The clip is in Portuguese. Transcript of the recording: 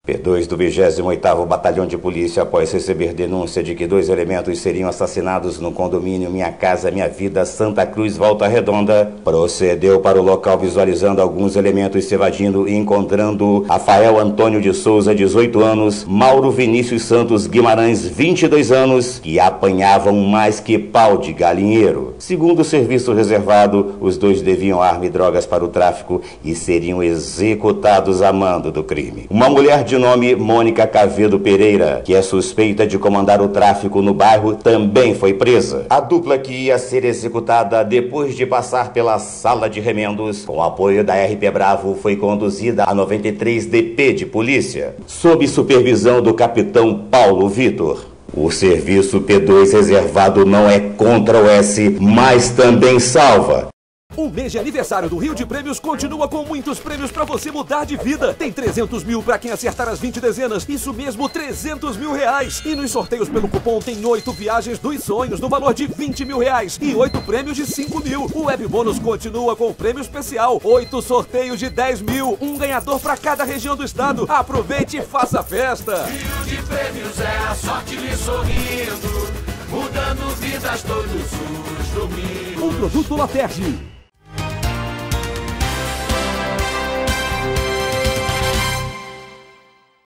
P2 do 28º Batalhão de Polícia, após receber denúncia de que 2 elementos seriam assassinados no condomínio Minha Casa Minha Vida, Santa Cruz, Volta Redonda, procedeu para o local visualizando alguns elementos se evadindo e encontrando Rafael Antônio de Souza, 18 anos, Mauro Vinícius Santos Guimarães, 22 anos, que apanhavam mais que pau de galinheiro. Segundo o serviço reservado, os 2 deviam arma e drogas para o tráfico e seriam executados a mando do crime. Uma mulher de nome Mônica Cavedo Pereira, que é suspeita de comandar o tráfico no bairro, também foi presa. A dupla, que ia ser executada depois de passar pela sala de remendos, com apoio da RP Bravo, foi conduzida a 93 DP de polícia, sob supervisão do capitão Paulo Vitor. O serviço P2 reservado não é contra o S, mas também salva. O mês de aniversário do Rio de Prêmios continua com muitos prêmios para você mudar de vida. Tem 300 mil para quem acertar as 20 dezenas. Isso mesmo, 300 mil reais. E nos sorteios pelo cupom tem 8 viagens dos sonhos no valor de 20 mil reais e 8 prêmios de 5 mil. O Web Bônus continua com prêmio especial. 8 sorteios de 10 mil. Um ganhador para cada região do estado. Aproveite e faça festa. Rio de Prêmios é a sorte lhe sorrindo, mudando vidas todos os domingos. Um produto Laterge.